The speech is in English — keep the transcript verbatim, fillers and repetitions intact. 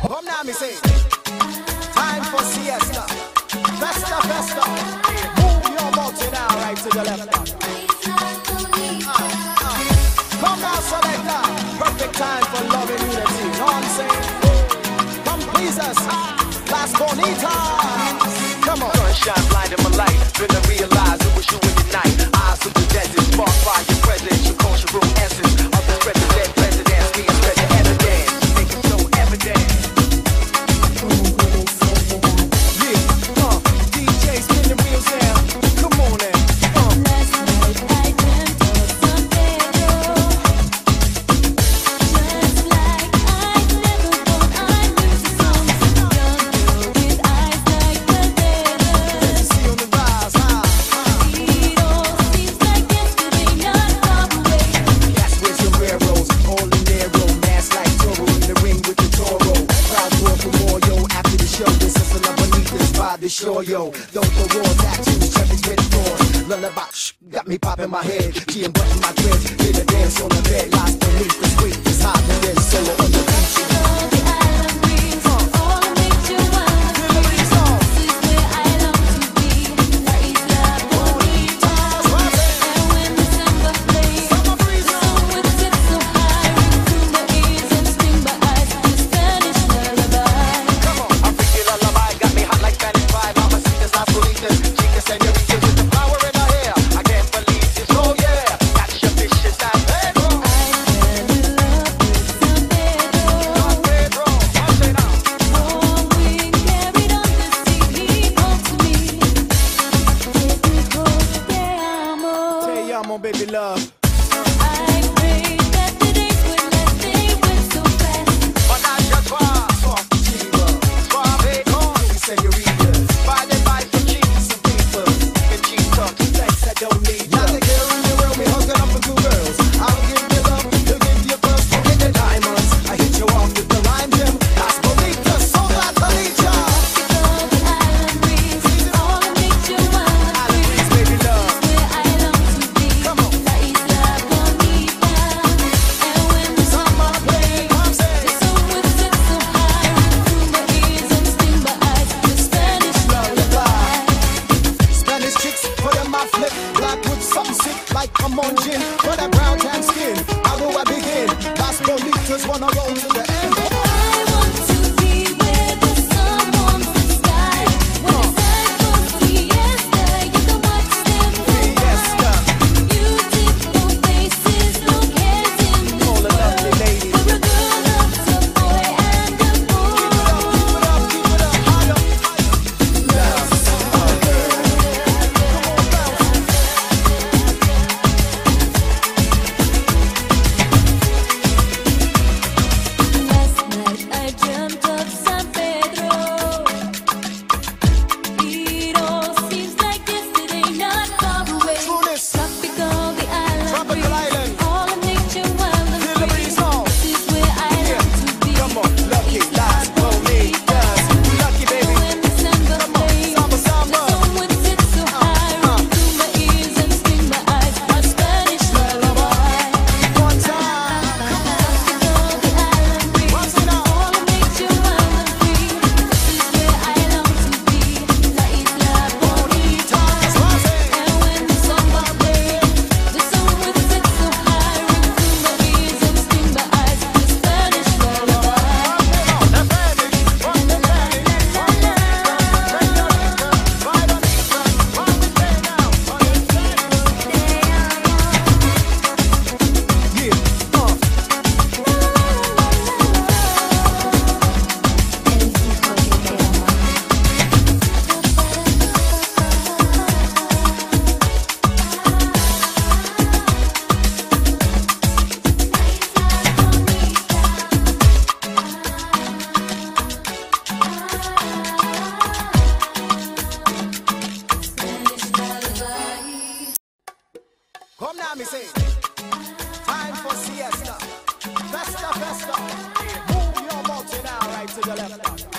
Come now, me say. Time for siesta. Festa, festa. Move your body now, right to the left. Uh, uh. Come now, selector. Perfect time for love and unity. Know what I'm saying? Come please us. Las Bonitas. Come on. Sunshine blinding my light. Finna realize it was you in the night. Eyes of the desert. Sparked by your presence. Your cultural essence. Of the president, presidents. We spread the evidence. Make it so evident. Yeah, uh, D J spin the wheels down. Come on now. Uh. Last night I dreamt of San Pedro. Just like I'd never thought I'd lose the song. Young girl with eyes like Valderas. See on the rise, huh? huh. It all seems like yesterday, not far away. Cats with sombreros, all in their row, mask like Toro in the ring with the Toro. Crowds roar for more, yo. After the show, this is an Bonitas by the shore, yo. Don't go raw, tattoos, Chevy's with floors. Lullaby, shh, got me popping my head. G and button my dreads, did a dance on the bed. Lost beneath the sweet, it's hot and then solo on the beach. All the island breeze, all makes you wonderful. This is where I long to be. La Isla Bonita. And when December plays, the sun would sit so high, ring through my ears and sting my eyes. The Spanish lullaby. Come on, I freaky lullaby. Got me hot like Spanish fry. Mamacitas, las bonitas. Chicas, senoritas with the flower in her hair. I can't believe this, oh yeah. That's your vicious San Pedro. I fell in love with San Pedro. San Pedro, I'll say now. Oh, we carried on the sea. He called to me. Te dijo te amo. Te amo, baby love. I prayed that the days would last. They went so fast. Menage à trois. Soft diva, Suave con. senoritas, By the life of cheese. some people. And cheese talk. Thanks, I don't need ya. Now the girl in the world, we hooking up with two girls. I'll give you love, you'll give you first. Forget the diamonds. I hit you off with the rhyme, Jim. Las Bonitas, so glad to meet ya. All the island breeze, all makes you wonderful. Island breeze, baby love. Where I long to be. Come on. La Isla Bonita. And when the summer plays, the sun would sit so high, ring through my ears and sting my eyes. The Spanish lullaby. Spanish chicks, put them my flip. Black with something sick, like I'm on gin. For that brown tan skin, how do I begin? Las Bonitas wanna roll to the end. I want to be where the sun warms the sky. When it's time for siesta, you can watch them go Fiesta. by. Beautiful faces, no cares in this All the lovely world. ladies. Where a girl loves a boy and a boy. Keep it up, keep it up, higher, higher. Love, a girl. Come on, bounce. Last night I dreamt of San Pedro. It all seems like yesterday, not far away. Tunis, Tropical, the island Tropical breeze, island. all of nature wild and feel the free. breeze on. This is where I Yeah. long to be. Come on, lucky, Las Bonitas. Lucky, baby. When December Come on, plays, samba, the samba. sun would sit so high, uh. ring through my ears and sting my eyes. A Spanish lullaby. One time. Tropical, the island breeze, Once in a- all of nature wild and free. This is where I long to be. La Isla Bonita. And when the summer plays, the sun would sit so high, ring through my ears and sting my eyes. The Spanish lullaby. Yeah, uh. Come now, me say. Time for siesta. Festa, festa. Move your body now, right to the left.